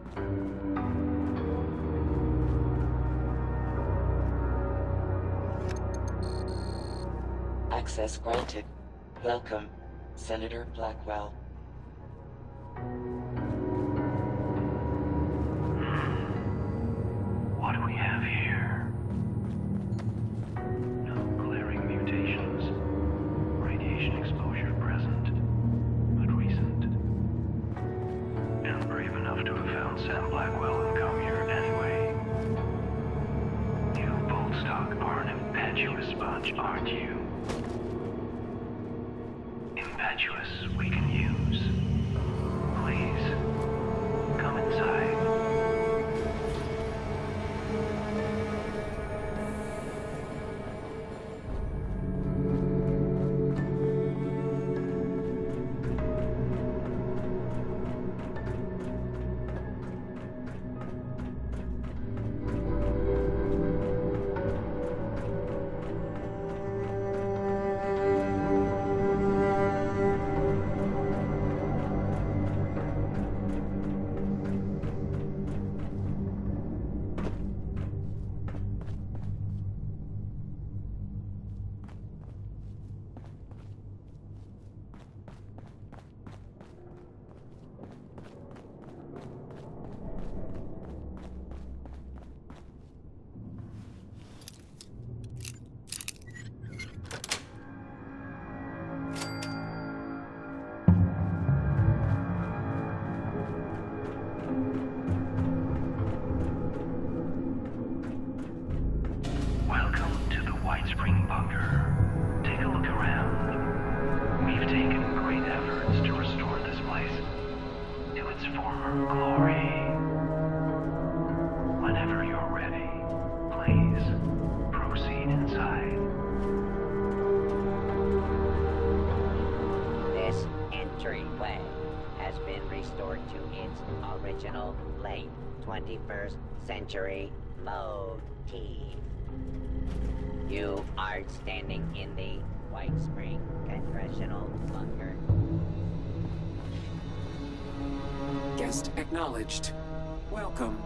Access granted. Welcome, Senator Blackwell. What do we have here? No glaring mutations. Radiation exposure present, but recent. And brave enough to have found Sam Blackwell and come here anyway. You Boltstock are an impetuous bunch, aren't you? Impetuous we can use. Please, come inside. Original late 21st century mode T. You are standing in the White Spring Congressional Bunker. Guest acknowledged. Welcome.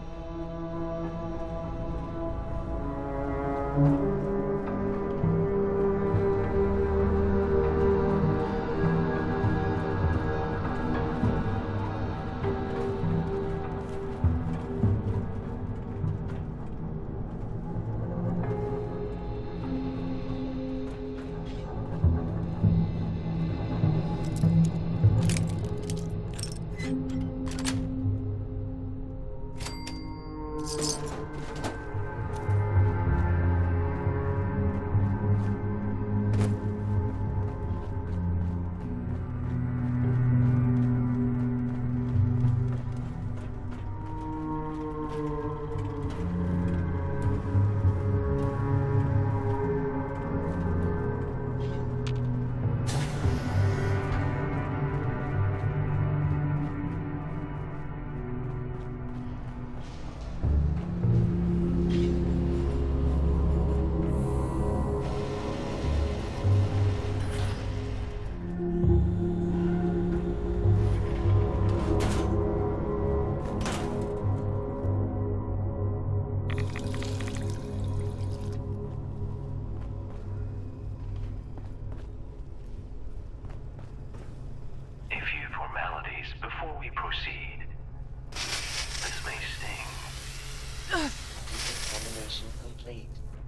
Before we proceed, this may sting. Examination complete.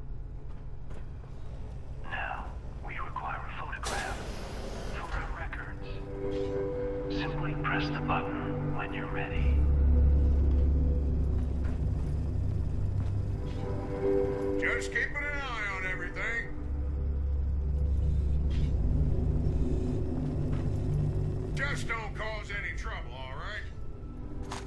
Now, we require a photograph for our records. Simply press the button when you're ready. Just keeping an eye on everything. Just don't cause any trouble, all right?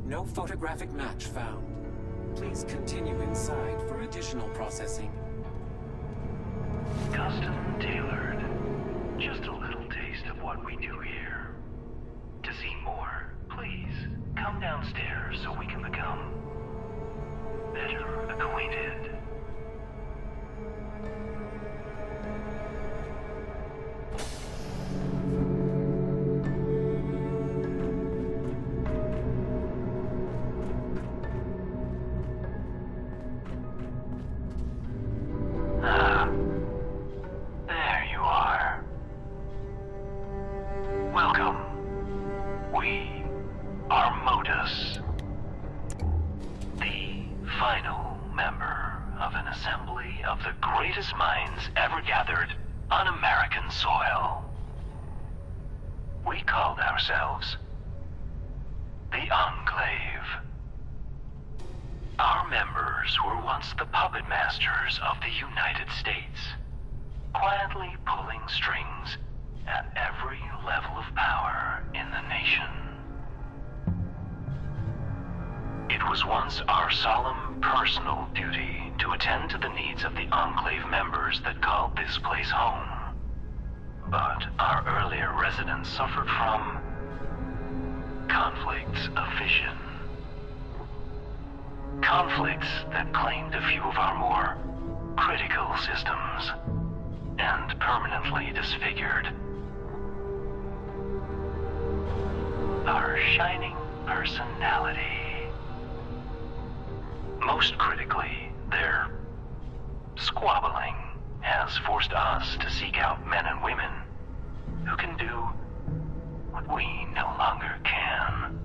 No photographic match found. Please continue inside for additional processing. Custom tailored. Just a little taste of what we do here. To see more, please come downstairs so we can become better acquainted. There you are. Welcome. We are Modus, the final member of an assembly of the greatest minds ever gathered on American soil. We called ourselves the Enclave. Our members were once the puppet masters of the United States, quietly pulling strings at every level of power in the nation. It was once our solemn personal duty to attend to the needs of the Enclave members that called this place home. But our earlier residents suffered from conflicts of vision. Conflicts that claimed a few of our more critical systems and permanently disfigured our shining personality. Most critically, their squabbling has forced us to seek out men and women who can do what we no longer can.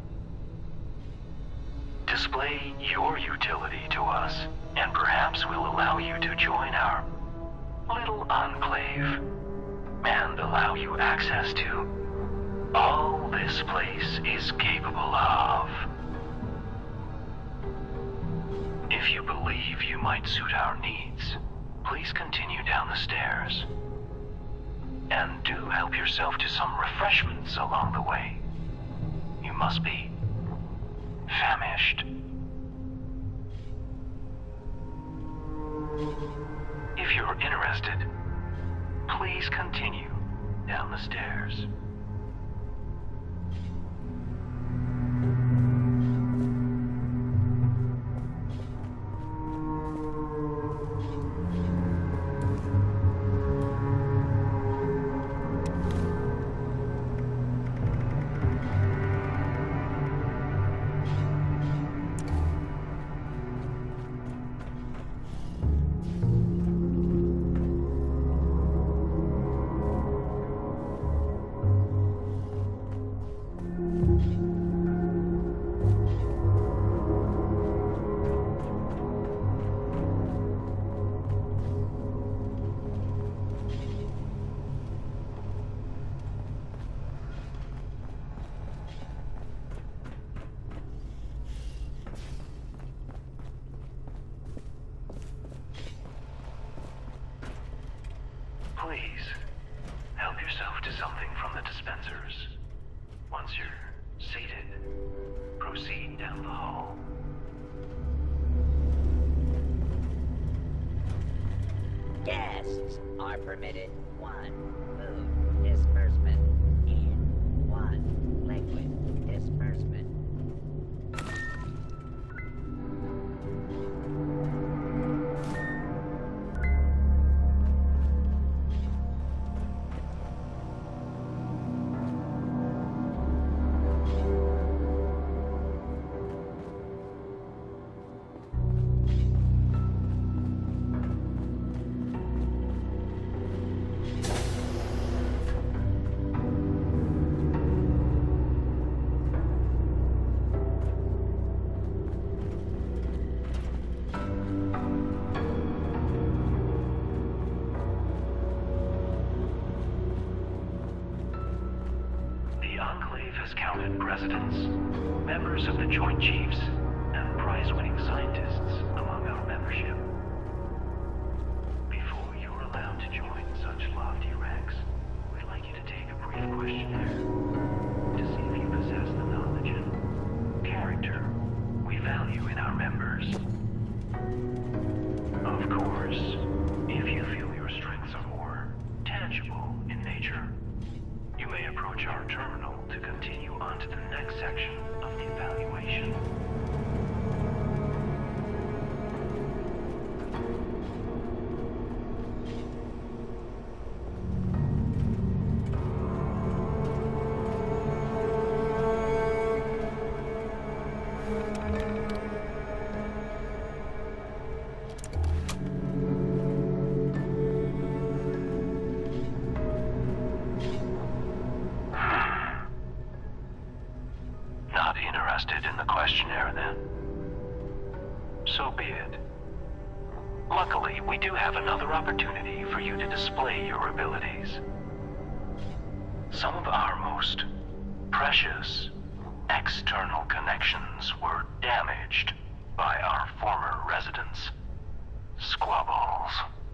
Display your utility to us, and perhaps we'll allow you to join our little enclave, and allow you access to all this place is capable of. If you believe you might suit our needs, please continue down the stairs. And do help yourself to some refreshments along the way. You must be famished. If you're interested, please continue down the stairs. Please, help yourself to something from the dispensers. Once you're seated, proceed down the hall. Guests are permitted 1 food disbursement and 1 liquid disbursement. Counted presidents, members of the Joint Chiefs, and prize-winning scientists among our membership. Before you're allowed to join such lofty ranks, we'd like you to take a brief questionnaire to see if you possess the knowledge and character approach our terminal to continue on to the next section of the evaluation. Not interested in the questionnaire, then? So be it. Luckily, we do have another opportunity for you to display your abilities. Some of our most precious external connections were damaged by our former residents, Squabballs,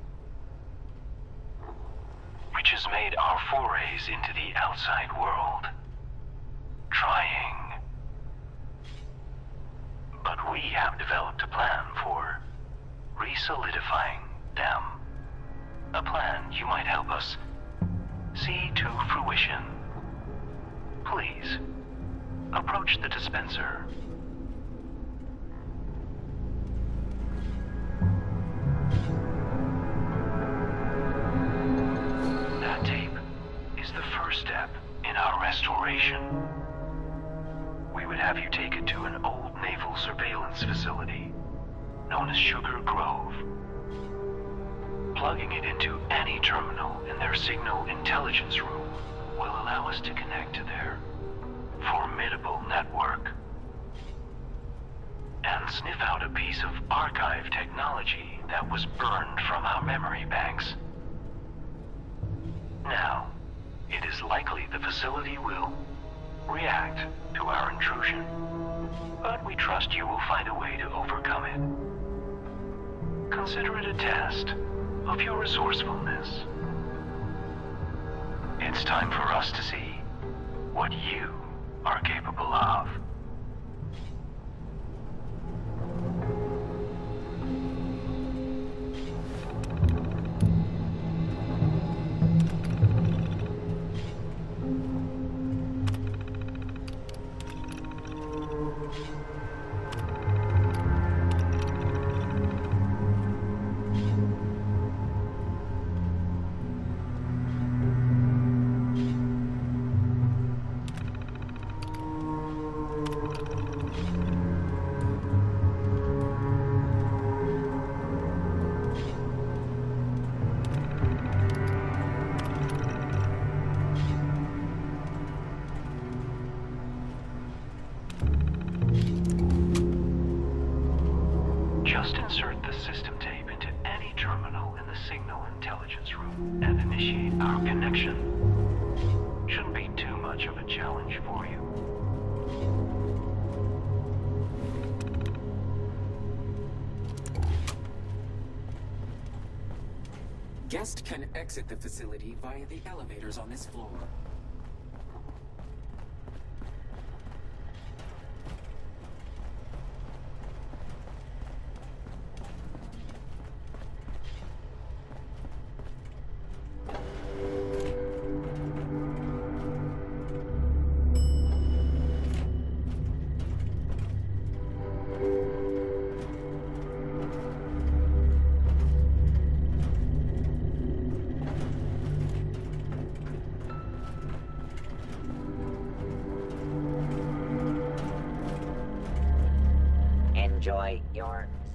which has made our forays into the outside world trying. But we have developed a plan for re-solidifying them. A plan you might help us see to fruition. Please, approach the dispenser. That tape is the first step in our restoration. We would have you take it to an old naval surveillance facility known as Sugar Grove. Plugging it into any terminal in their signal intelligence room will allow us to connect to their formidable network and sniff out a piece of archive technology that was burned from our memory banks. Now, it is likely the facility will react to our intrusion, but we trust you will find a way to overcome it. Consider it a test of your resourcefulness. It's time for us to see what you are capable of. Just insert the system tape into any terminal in the signal intelligence room and initiate our connection. Shouldn't be too much of a challenge for you. Guest can exit the facility via the elevators on this floor. Enjoy your